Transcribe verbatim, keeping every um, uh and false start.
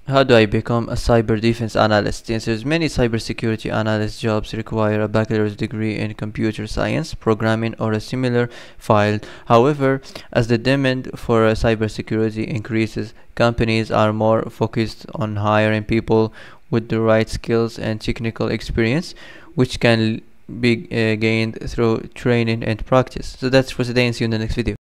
How do I become a cyber defense analyst? The answer is many cybersecurity analyst jobs require a bachelor's degree in computer science, programming, or a similar field. However, as the demand for uh, cybersecurity increases, companies are more focused on hiring people with the right skills and technical experience, which can be uh, gained through training and practice. So that's for today, and see you in the next video.